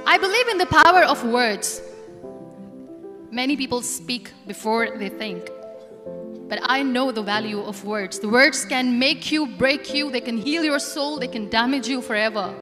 I believe in the power of words. Many people speak before they think. But I know the value of words. The words can make you, break you, they can heal your soul, they can damage you forever.